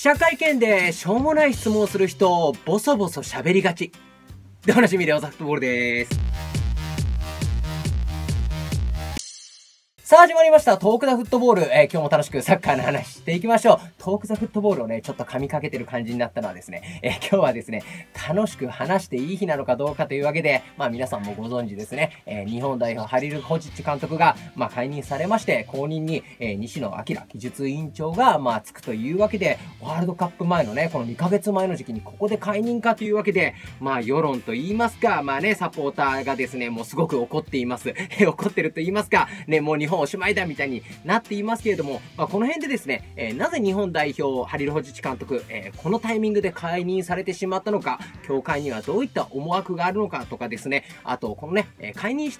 記者会見でしょうもない質問をする人、ボソボソ喋りがち。で、おなじみでオザフットボールです。さあ始まりました。トークザフットボール。今日も楽しくサッカーの話していきましょう。トークザフットボールをね、ちょっと噛みかけてる感じになったのはですね、今日はですね、楽しく話していい日なのかどうかというわけで、皆さんもご存知ですね、日本代表ハリル・ホジッチ監督が、解任されまして、後任に、西野明技術委員長が、つくというわけで、ワールドカップ前のね、この2ヶ月前の時期にここで解任かというわけで、世論と言いますか、サポーターがですね、もうすごく怒っています。怒ってると言いますか、ね、もう日本おしまいだみたいになっていますけれども、この辺でですね、なぜ日本代表ハリル・ホジッチ監督、このタイミングで解任されてしまったのか、協会にはどういった思惑があるのかとかですね、あとこのね、解任して、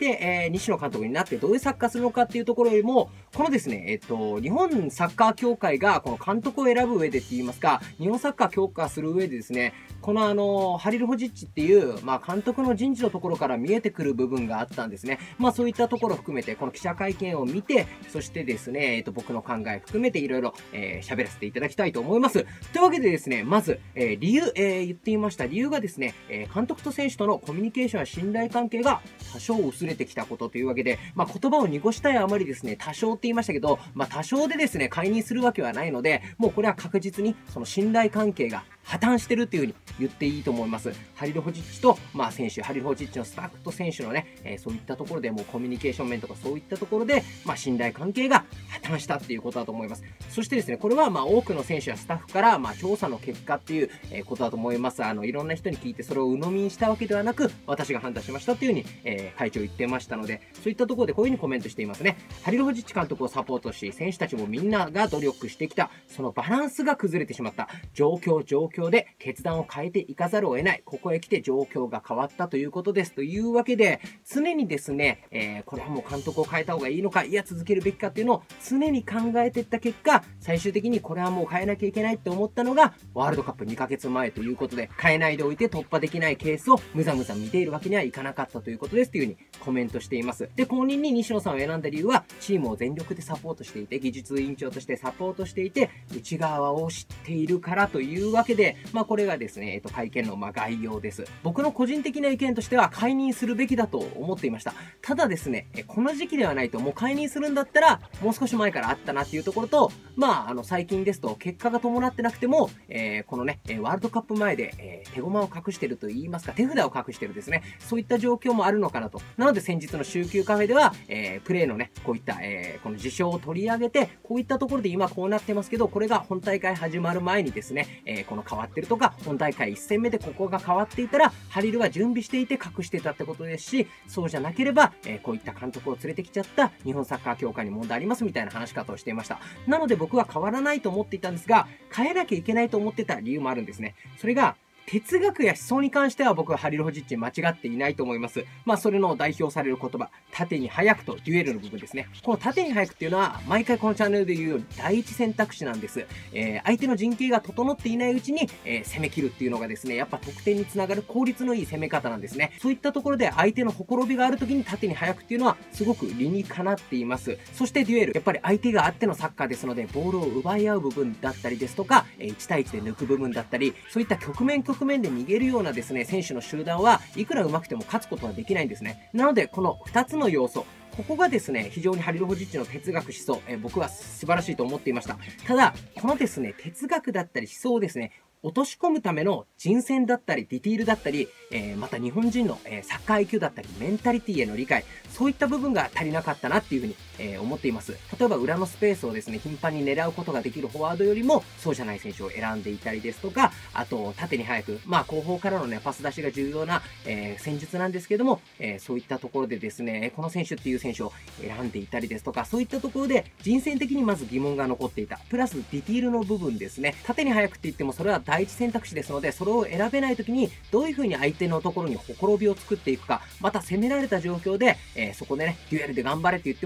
西野監督になってどういうサッカーするのかっていうところよりも、このですね、日本サッカー協会がこの監督を選ぶ上でって言いますか、日本サッカー強化する上でですね、このハリル・ホジッチっていう、監督の人事のところから見えてくる部分があったんですね。そういったところを含めて、この記者会見を見て、そしてですね、僕の考え含めていろいろ喋らせていただきたいと思います。というわけでですね、まず、理由、言っていました。理由がですね、監督と選手とのコミュニケーションや信頼関係が多少薄れてきたことというわけで、言葉を濁したいあまりですね、多少って言いましたけど、多少でですね、解任するわけはないので、もうこれは確実にその信頼関係が破綻してるっていう風に言っていいと思います。ハリル・ホジッチと、選手、ハリル・ホジッチのスタッフと選手のね、そういったところでもうコミュニケーション面とかそういったところで、信頼関係が破綻したっていうことだと思います。そしてですね、これは多くの選手やスタッフから、調査の結果っていう、ことだと思います。いろんな人に聞いてそれを鵜呑みにしたわけではなく、私が判断しましたっていう風に、会長言ってましたので、そういったところでこういう風にコメントしていますね。ハリル・ホジッチ監督をサポートし、選手たちもみんなが努力してきた、そのバランスが崩れてしまった。状況で決断を変えていかざるを得ない。ここへ来て状況が変わったということです。というわけで、常にですね、これはもう監督を変えた方がいいのか、いや続けるべきかっていうのを常に考えていった結果、最終的にこれはもう変えなきゃいけないって思ったのが、ワールドカップ2ヶ月前ということで、変えないでおいて突破できないケースをむざむざ見ているわけにはいかなかったということですというふうにコメントしています。で、後任に西野さんを選んだ理由は、チームを全力でサポートしていて、技術委員長としてサポートしていて、内側を知っているからというわけで、これがですね、会見の概要です。僕の個人的な意見としては解任するべきだと思っていました。ただですね、この時期ではないと、もう解任するんだったら、もう少し前からあったなっていうところと、最近ですと結果が伴ってなくても、このね、ワールドカップ前で、手駒を隠してると言いますか、手札を隠してるですね、そういった状況もあるのかなと。なので先日の週休カフェでは、プレーのね、こういった、この事象を取り上げて、こういったところで今こうなってますけど、これが本大会始まる前にですね、この変わってるとか、本大会1戦目でここが変わっていたら、ハリルは準備していて隠してたってことですし、そうじゃなければ、こういった監督を連れてきちゃった日本サッカー協会に問題ありますみたいな話し方をしていました。なので僕は変わらないと思っていたんですが、変えなきゃいけないと思ってた理由もあるんですね。それが、哲学や思想に関しては僕はハリル・ホジッチに間違っていないと思います。それの代表される言葉、縦に速くとデュエルの部分ですね。この縦に速くっていうのは、毎回このチャンネルで言うように第一選択肢なんです。相手の陣形が整っていないうちに、攻め切るっていうのがですね、やっぱ得点につながる効率のいい攻め方なんですね。そういったところで相手のほころびがある時に縦に速くっていうのは、すごく理にかなっています。そしてデュエル、やっぱり相手があってのサッカーですので、ボールを奪い合う部分だったりですとか、1対1で抜く部分だったり、そういった局面で逃げるようなですね、選手の集団はいくら上手くても勝つことはできないんですね。なので、この2つの要素、ここがですね、非常にハリル・ホジッチの哲学思想、僕は素晴らしいと思っていました。ただ、このですね、哲学だったり思想をですね、落とし込むための人選だったり、ディティールだったり、また日本人の、サッカー IQ だったり、メンタリティへの理解、そういった部分が足りなかったなっていうふうに、思っています。例えば裏のスペースをですね、頻繁に狙うことができるフォワードよりも、そうじゃない選手を選んでいたりですとか、あと、縦に速く、後方からのね、パス出しが重要な、戦術なんですけども、そういったところでですね、この選手っていう選手を選んでいたりですとか、そういったところで人選的にまず疑問が残っていた。プラスディティールの部分ですね。縦に速くって言ってもそれは第一選択肢ですので、それを選べないときにどういう風に相手のところにほころびを作っていくか、また攻められた状況で、そこでね、デュエルで頑張れって言っても、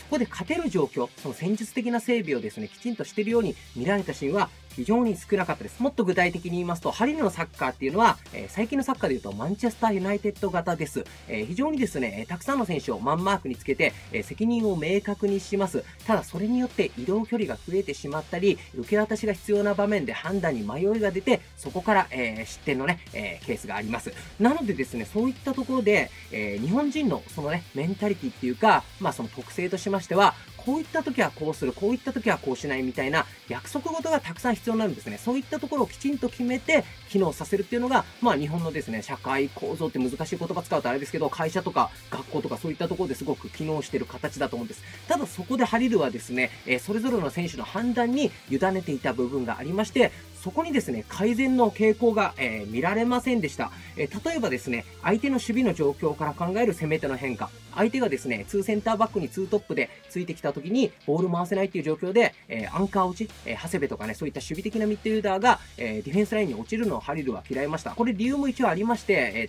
こで勝てる状況、その戦術的な整備をですね、きちんとしているように見られたシーンは非常に少なかったです。もっと具体的に言いますと、ハリルのサッカーっていうのは、最近のサッカーで言うとマンチェスターユナイテッド型です。非常にですね、たくさんの選手をマンマークにつけて、責任を明確にします。ただそれによって移動距離が増えてしまったり、受け渡しが必要な場面で判断に迷いが出て、そこから、失点のね、ケースがあります。なのでですね、そういったところで、日本人のそのね、メンタリティっていうか、その特性としましては、こういった時はこうする、こういった時はこうしないみたいな約束事がたくさん必要になるんですね。そういったところをきちんと決めて機能させるっていうのが、日本のですね、社会構造って難しい言葉使うとあれですけど、会社とか学校とかそういったところですごく機能している形だと思うんです。ただそこでハリルはですね、それぞれの選手の判断に委ねていた部分がありまして、そこにですね、改善の傾向が、見られませんでした。例えばですね、相手の守備の状況から考える攻め手の変化。相手がですね、2センターバックに2トップでついてきた時に、ボール回せないっていう状況で、アンカー落ち、長谷部とかね、そういった守備的なミッドフィルダーが、ディフェンスラインに落ちるのをハリルは嫌いました。これ理由も一応ありまして、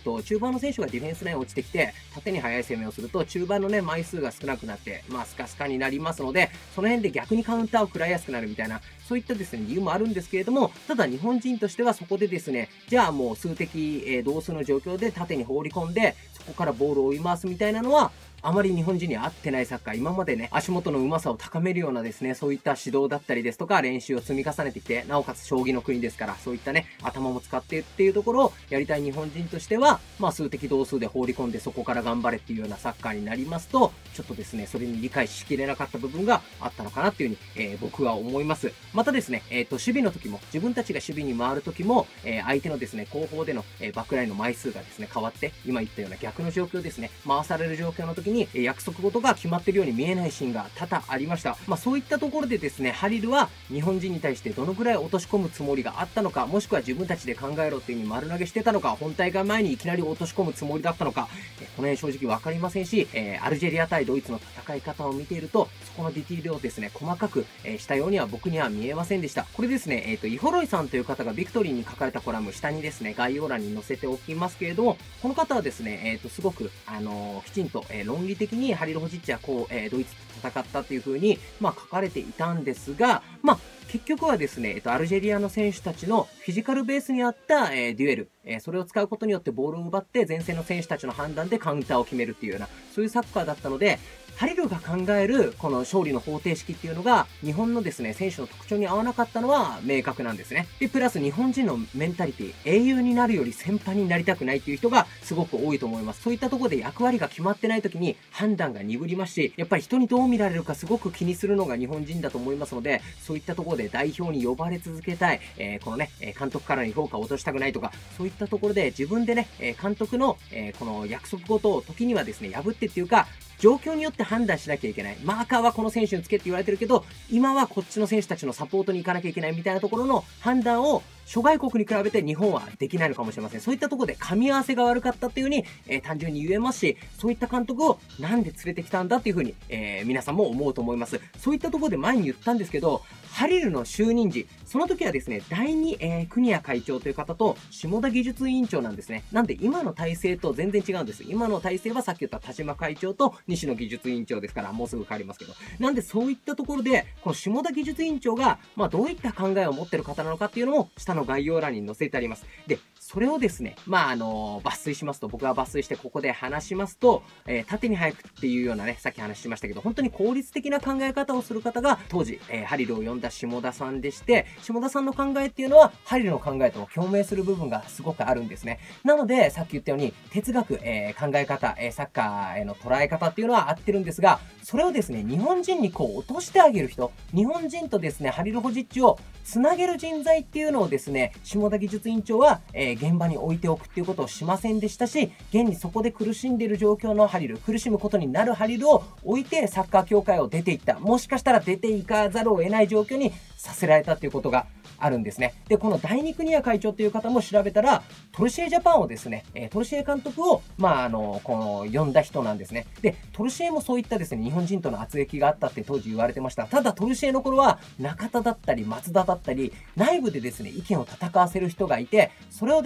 中盤の選手がディフェンスライン落ちてきて、縦に速い攻めをすると、中盤のね、枚数が少なくなって、スカスカになりますので、その辺で逆にカウンターを食らいやすくなるみたいな、そういったですね、理由もあるんですけれども、ただ日本人としてはそこでですね、じゃあもう数的、同数の状況で縦に放り込んで、そこからボールを追い回すみたいなのは、あまり日本人に合ってないサッカー、今までね、足元のうまさを高めるようなですね、そういった指導だったりですとか、練習を積み重ねてきて、なおかつ将棋の国ですから、そういったね、頭も使ってっていうところをやりたい日本人としては、数的同数で放り込んでそこから頑張れっていうようなサッカーになりますと、ちょっとですね、それに理解しきれなかった部分があったのかなっていうふうに、僕は思います。またですね、守備の時も、自分たちが守備に回る時も、相手のですね、後方での、バックラインの枚数がですね、変わって、今言ったような逆の状況ですね、回される状況の時に、約束事が決まっているように見えないシーンが多々ありました。そういったところでですね、ハリルは日本人に対してどのくらい落とし込むつもりがあったのか、もしくは自分たちで考えろっていう風に丸投げしてたのか、本大会前にいきなり落とし込むつもりだったのか、この辺正直わかりませんし、アルジェリア対ドイツの戦い方を見ていると、そこのディティールをですね、細かく、したようには僕には見えませんでした。これですね、イホロイさんという方がビクトリーに書かれたコラム、下にですね、概要欄に載せておきますけれども、この方はですね、すごく、きちんと、論理的にハリル・ホジッチはこう、ドイツと戦ったっていう風に、書かれていたんですが、結局はですね、アルジェリアの選手たちのフィジカルベースにあった、デュエル、それを使うことによってボールを奪って、前線の選手たちの判断でカウンターを決めるっていうような、そういうサッカーだったので、ハリルが考えるこの勝利の方程式っていうのが日本のですね、選手の特徴に合わなかったのは明確なんですね。で、プラス日本人のメンタリティ、英雄になるより先輩になりたくないっていう人がすごく多いと思います。そういったところで役割が決まってない時に判断が鈍りますし、やっぱり人にどう見られるかすごく気にするのが日本人だと思いますので、そういったところで代表に呼ばれ続けたい、このね、監督からに評価を落としたくないとか、そういったところで自分でね、監督の、この約束事を時にはですね、破ってっていうか、状況によって判断しなきゃいけない。マーカーはこの選手につけって言われてるけど、今はこっちの選手たちのサポートに行かなきゃいけないみたいなところの判断を諸外国に比べて日本はできないのかもしれません。そういったところで噛み合わせが悪かったっていう風に、単純に言えますし、そういった監督をなんで連れてきたんだっていう風に、皆さんも思うと思います。そういったところで前に言ったんですけど、ハリルの就任時、その時はですね、第2、国谷会長という方と下田技術委員長なんですね。なんで今の体制と全然違うんです。今の体制はさっき言った田島会長と西野技術委員長ですから、もうすぐ変わりますけど。なんでそういったところで、この下田技術委員長が、どういった考えを持ってる方なのかっていうのも、下の概要欄に載せてあります。で、それをですね、抜粋しますと、僕が抜粋してここで話しますと、縦に速くっていうようなね、さっき話しましたけど、本当に効率的な考え方をする方が、当時、ハリルを呼んだ下田さんでして、下田さんの考えっていうのは、ハリルの考えと共鳴する部分がすごくあるんですね。なので、さっき言ったように、哲学、考え方、サッカーへの捉え方っていうのは合ってるんですが、それをですね、日本人にこう落としてあげる人、日本人とですね、ハリル・ホジッチをつなげる人材っていうのをですね、下田技術委員長は、現場に置いておくっていうことをしませんでしたし、現にそこで苦しんでいる状況のハリル、苦しむことになるハリルを置いてサッカー協会を出ていった。もしかしたら出ていかざるを得ない状況にさせられたっていうことがあるんですね。で、この第二国谷会長という方も調べたら、トルシエジャパンをですね、トルシエ監督を、呼んだ人なんですね。で、トルシエもそういったですね、日本人との圧力があったって当時言われてました。ただ、トルシエの頃は、中田だったり、松田だったり、内部でですね、意見を戦わせる人がいて、それをですね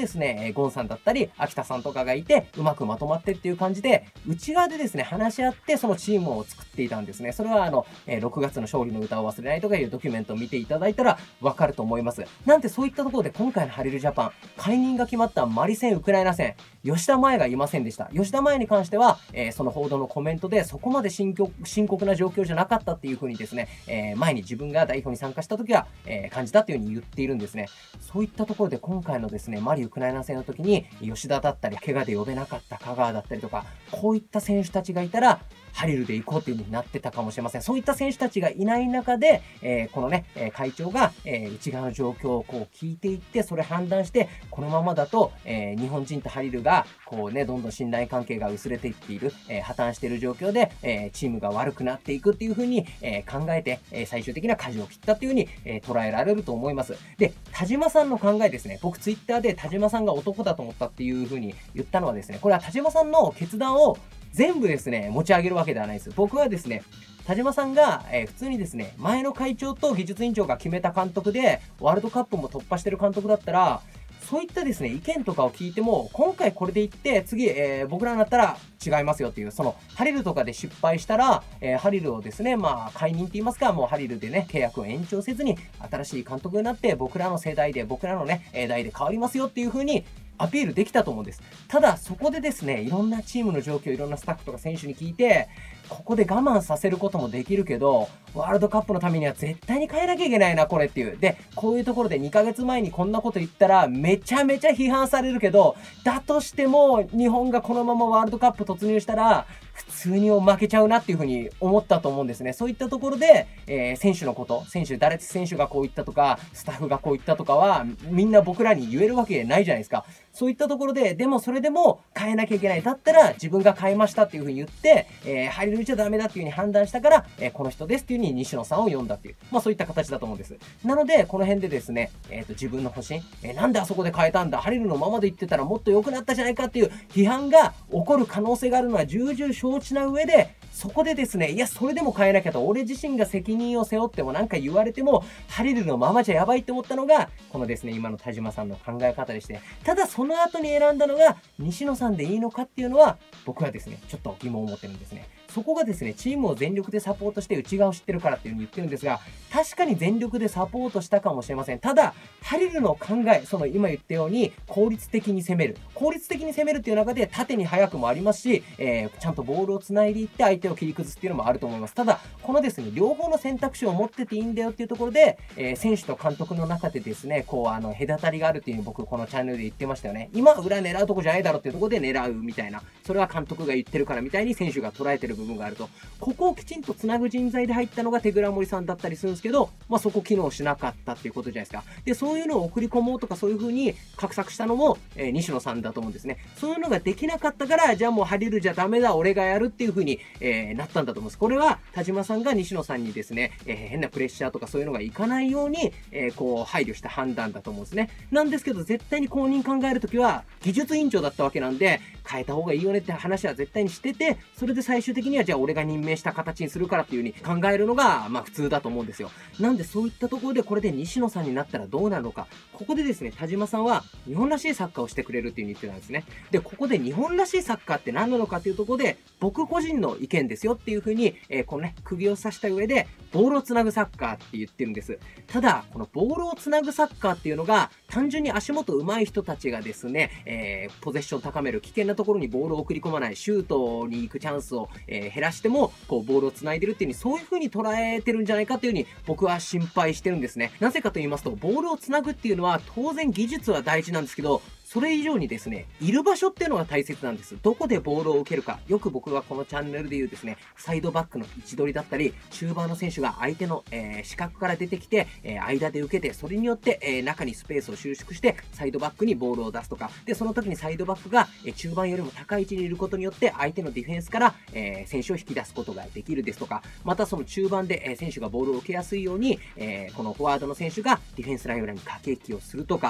ですね、ゴンさんだったり、秋田さんとかがいて、うまくまとまってっていう感じで、内側でですね、話し合って、そのチームを作っていたんですね。それは6月の勝利の歌を忘れないとかいうドキュメントを見ていただいたらわかると思います。なんてそういったところで今回のハリルジャパン、解任が決まったマリ戦、ウクライナ戦、吉田麻也がいませんでした。吉田麻也に関しては、その報道のコメントでそこまで深刻な状況じゃなかったっていう風にですね、前に自分が代表に参加した時は、感じたという風に言っているんですね。そういったところで今回のですね、マリウクライナ戦の時に吉田だったり、怪我で呼べなかった香川だったりとか、こういった選手たちがいたら、ハリルで行こうっていう風になってたかもしれません。そういった選手たちがいない中で、このね、会長が、内側の状況をこう聞いていって、それ判断して、このままだと、日本人とハリルが、こうね、どんどん信頼関係が薄れていっている、破綻している状況で、チームが悪くなっていくっていう風に、考えて、最終的な舵を切ったっていう風に、捉えられると思います。で、田島さんの考えですね。僕ツイッターで田島さんが男だと思ったっていう風に言ったのはですね、これは田島さんの決断を全部ですね、持ち上げるわけではないです。僕はですね、田島さんが、普通にですね、前の会長と技術委員長が決めた監督で、ワールドカップも突破してる監督だったら、そういったですね、意見とかを聞いても、今回これでいって、次、僕らになったら違いますよっていう、その、ハリルとかで失敗したら、ハリルをですね、まあ、解任って言いますか、もうハリルでね、契約を延長せずに、新しい監督になって、僕らの世代で、僕らのね、代で変わりますよっていう風に、アピールできたと思うんです。ただ、そこでですね、いろんなチームの状況、いろんなスタッフとか選手に聞いて、ここで我慢させることもできるけど、ワールドカップのためには絶対に変えなきゃいけないな、これっていう。で、こういうところで2ヶ月前にこんなこと言ったら、めちゃめちゃ批判されるけど、だとしても、日本がこのままワールドカップ突入したら、普通に負けちゃうなっていうふうに思ったと思うんですね。そういったところで、選手のこと、誰選手がこう言ったとか、スタッフがこう言ったとかは、みんな僕らに言えるわけないじゃないですか。そういったところで、でもそれでも変えなきゃいけない。だったら自分が変えましたっていうふうに言って、ハリルじゃダメだっていうふうに判断したから、この人ですっていうふうに西野さんを呼んだっていう、まあそういった形だと思うんです。なので、この辺でですね、自分の方針、なんであそこで変えたんだ、ハリルのままで言ってたらもっと良くなったじゃないかっていう批判が起こる可能性があるのは重々承知な上で、そこでですね、いや、それでも変えなきゃと、俺自身が責任を背負ってもなんか言われても、ハリルのままじゃやばいって思ったのが、このですね、今の田島さんの考え方でして、ただその後に選んだのが、西野さんでいいのかっていうのは、僕はですね、ちょっと疑問を持ってるんですね。そこがですね、チームを全力でサポートして内側を知ってるからっていう風に言ってるんですが、確かに全力でサポートしたかもしれません。ただ、ハリルの考え、その今言ったように、効率的に攻める。効率的に攻めるっていう中で、縦に速くもありますし、ちゃんとボールを繋いでいって相手を切り崩すっていうのもあると思います。ただ、このですね、両方の選択肢を持ってていいんだよっていうところで、選手と監督の中でですね、こう、隔たりがあるっていうのを僕、このチャンネルで言ってましたよね。今、裏狙うとこじゃないだろうっていうところで狙うみたいな。それは監督が言ってるからみたいに選手が捉えてる部分があると。ここをきちんと繋ぐ人材で入ったのが手倉森さんだったりするんですけど、まあそこ機能しなかったっていうことじゃないですか。で、そういうのを送り込もうとかそういう風に画策したのも、西野さんだと思うんですね。そういうのができなかったから、じゃあもうハリルじゃダメだ、俺がやるっていう風に、なったんだと思うんです。これは田島さんが西野さんにですね、変なプレッシャーとかそういうのがいかないように、こう配慮した判断だと思うんですね。なんですけど、絶対に公認考えるときは、技術委員長だったわけなんで、変えた方がいいよねって話は絶対にしてて、それで最終的にはじゃあ俺が任命した形にするからっていう風に考えるのが、まあ普通だと思うんですよ。なんでそういったところでこれで西野さんになったらどうなるのか。ここでですね、田島さんは日本らしいサッカーをしてくれるっていう風に言ってたんですね。で、ここで日本らしいサッカーって何なのかっていうところで、僕個人の意見ですよっていう風に、このね、釘を刺した上で、ボールをつなぐサッカーって言ってるんです。ただ、このボールをつなぐサッカーっていうのが、単純に足元上手い人たちがですね、ポゼッションを高める危険なところにボールを送り込まない、シュートに行くチャンスを、減らしても、こう、ボールを繋いでるっていう風に、そういう風に捉えてるんじゃないかっていう風に、僕は心配してるんですね。なぜかと言いますと、ボールを繋ぐっていうのは、当然技術は大事なんですけど、それ以上にですね、いる場所っていうのが大切なんです。どこでボールを受けるか。よく僕がこのチャンネルで言うですね、サイドバックの位置取りだったり、中盤の選手が相手の、死角から出てきて、間で受けて、それによって、中にスペースを収縮して、サイドバックにボールを出すとか。で、その時にサイドバックが、中盤よりも高い位置にいることによって、相手のディフェンスから、選手を引き出すことができるですとか、またその中盤で、選手がボールを受けやすいように、このフォワードの選手がディフェンスライン裏に駆け引きをするとか、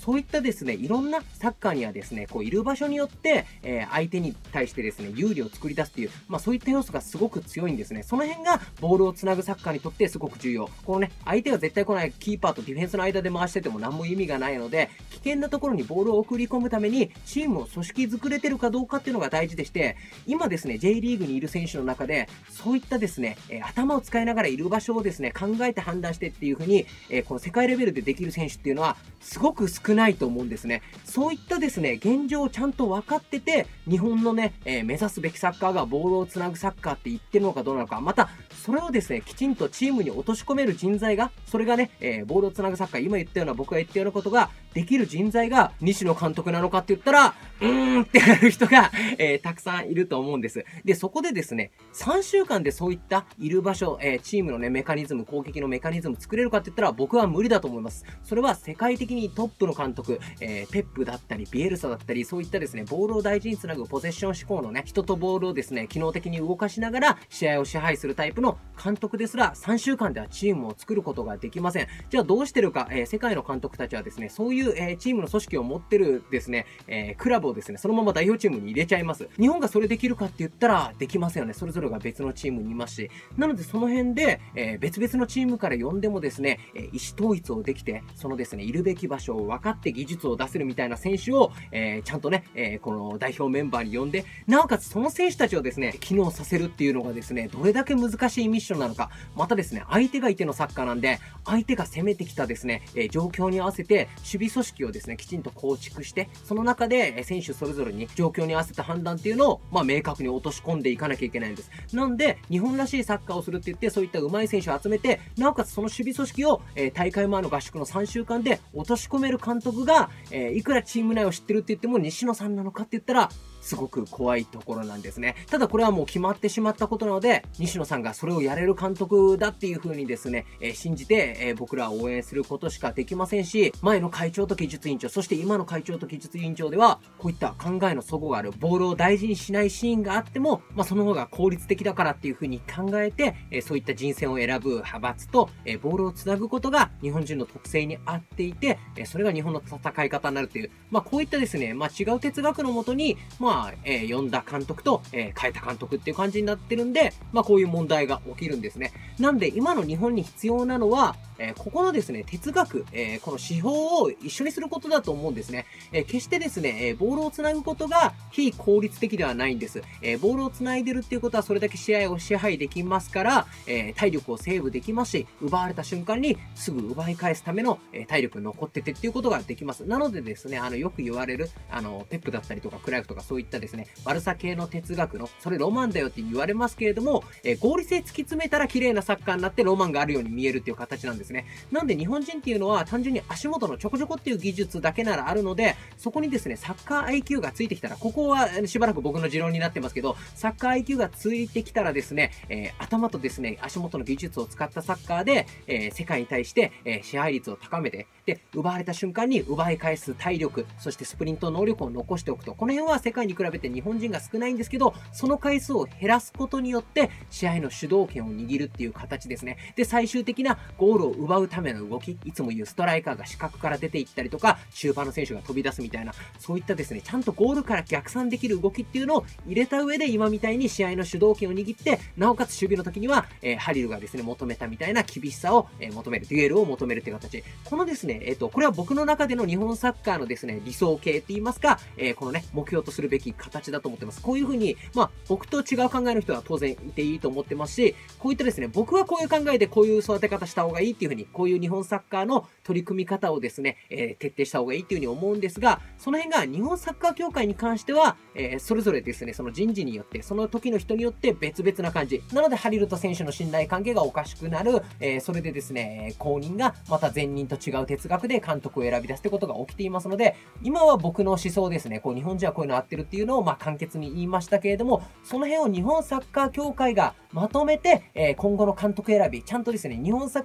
そういったですね、いろんなサッカーにはですね、こういる場所によって、相手に対してですね、有利を作り出すっていう、そういった要素がすごく強いんですね。その辺がボールをつなぐサッカーにとってすごく重要。このね、相手が絶対来ないキーパーとディフェンスの間で回してても何も意味がないので、危険なところにボールを送り込むために、チームを組織作れてるかどうかっていうのが大事でして、今ですね、J リーグにいる選手の中で、そういったですね、頭を使いながらいる場所をですね、考えて判断してっていう風に、この世界レベルでできる選手っていうのは、すごく少ないと思うんですね。そういったですね、現状をちゃんと分かってて、日本のね、目指すべきサッカーがボールをつなぐサッカーって言ってるのかどうなのか、また、それをですね、きちんとチームに落とし込める人材が、それがね、ボールをつなぐサッカー、今言ったような僕が言ったようなことができる人材が西野監督なのかって言ったら、ってなる人が、たくさんいると思うんです。で、そこでですね、3週間でそういったいる場所、チームのね、メカニズム、攻撃のメカニズム作れるかって言ったら僕は無理だと思います。それは世界的にトップの監督、ペップだったり、ビエルサだったり、そういったですね、ボールを大事につなぐポゼッション思考のね、人とボールをですね、機能的に動かしながら試合を支配するタイプの監督ですら、3週間ではチームを作ることができません。じゃあどうしてるか、世界の監督たちはですね、そういう、チームの組織を持ってるですね、クラブをですね、そのまま代表チームに入れちゃいます。日本がそれできるかって言ったら、できませんよね。それぞれが別のチームにいますし。なのでその辺で、別々のチームから呼んでもですね、意思統一をできて、そのですね、いるべき場所を分かって技術を出せるみたいな選手を、ちゃんとね、この代表メンバーに呼んで、なおかつその選手たちをですね、機能させるっていうのがですね、どれだけ難しいミッションなのか。またですね、相手がいてのサッカーなんで、相手が攻めてきたですね、状況に合わせて、守備組織をですね、きちんと構築して、その中で、選手それぞれに状況に合わせた判断っていうのを、明確に落とし込んでいかなきゃいけないんです。なんで、日本らしいサッカーをするって言って、そういった上手い選手を集めて、なおかつその守備組織を、大会前の合宿の3週間で落とし込める監督が、いくらチーム内を知ってるって言っても、西野さんなのかって言ったら、すごく怖いところなんですね。ただこれはもう決まってしまったことなので、西野さんがそれをやれる監督だっていう風にですね、信じて、僕らは応援することしかできませんし、前の会長と技術委員長、そして今の会長と技術委員長では、こういった考えの齟齬がある、ボールを大事にしないシーンがあっても、その方が効率的だからっていう風に考えて、そういった人選を選ぶ派閥と、ボールをつなぐことが日本人の特性に合っていて、それが日本の戦い方になるという、こういったですね、違う哲学のもとに、呼んだ監督と、変えた監督っていう感じになってるんで、こういう問題が起きるんですね。なんで、今の日本に必要なのは、ここのですね、哲学、この手法を一緒にすることだと思うんですね。決してですね、ボールをつなぐことが非効率的ではないんです。ボールをつないでるっていうことはそれだけ試合を支配できますから、体力をセーブできますし、奪われた瞬間にすぐ奪い返すための、体力残っててっていうことができます。なのでですね、よく言われる、ペップだったりとかクライフとかそういったですね、バルサ系の哲学の、それロマンだよって言われますけれども、合理性突き詰めたら綺麗なサッカーになってロマンがあるように見えるっていう形なんですね。なんで日本人っていうのは単純に足元のちょこちょこっていう技術だけならあるので、そこにですね、サッカー IQ がついてきたら、ここはしばらく僕の持論になってますけど、サッカー IQ がついてきたらですね、頭とですね、足元の技術を使ったサッカーで、世界に対して、支配率を高めて、で、奪われた瞬間に奪い返す体力、そしてスプリント能力を残しておくと、この辺は世界に比べて日本人が少ないんですけど、その回数を減らすことによって、試合の主導権を握るっていう形ですね。で、最終的なゴールを奪うための動き、いつも言うストライカーが死角から出ていったりとか、中盤の選手が飛び出すみたいな、そういったですね、ちゃんとゴールから逆算できる動きっていうのを入れた上で、今みたいに試合の主導権を握って、なおかつ守備の時には、ハリルがですね、求めたみたいな厳しさを、求める、デュエルを求めるっていう形。このですね、これは僕の中での日本サッカーのですね、理想形って言いますか、このね、目標とするべき形だと思ってます。こういう風に、僕と違う考えの人は当然いていいと思ってますし、こういったですね、僕はこういう考えでこういう育て方した方がいいっていう風に、こういう日本サッカーの取り組み方をですね、徹底した方がいいっていう風に思うんですが、その辺が日本サッカー協会に関しては、それぞれですね、その人事によって、その時の人によって別々な感じ。なので、ハリルと選手の信頼関係がおかしくなる、それでですね、後任がまた前任と違う哲学で監督を選び出すってことが起きていますので、今は僕の思想ですね、こう日本人はこういうの合ってるっていうのを簡潔に言いましたけれども、その辺を日本サッカー協会がまとめて、今後の監督選び、ちゃんとですね、日本サッカーの指標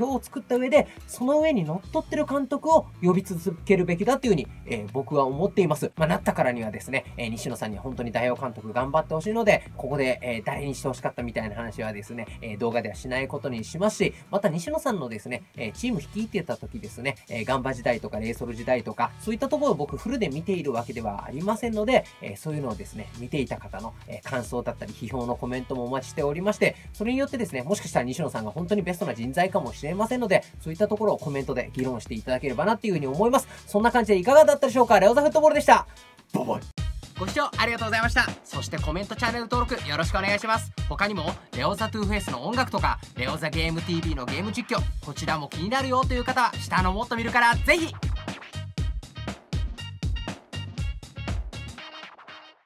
標を作った上で、その上に乗っ取ってる監督を呼び続けるべきだっていうふうに、僕は思っています。なったからにはですね、西野さんに本当に代表監督頑張ってほしいので、ここで、誰にしてほしかったみたいな話はですね、動画ではしないことにしますし、また西野さんのですね、チーム率いてた時ですね、ガンバ時代とかレイソル時代とか、そういったところを僕フルで見ているわけではありませんので、そういうのをですね、見ていた方の、感想だったり批評のコメントもお待ちしておりまして、それによってですね、もしかしたら西野さんが本当にベストな人材かもしれませんので、そういったところをコメントで議論していただければなっていうふうに思います。そんな感じでいかがだったでしょうか。レオザフットボールでした。バイバイ。ご視聴ありがとうございました。そしてコメント、チャンネル登録よろしくお願いします。他にもレオザトゥーフェイスの音楽とかレオザゲーム TV のゲーム実況、こちらも気になるよという方は下のもっと見るからぜひ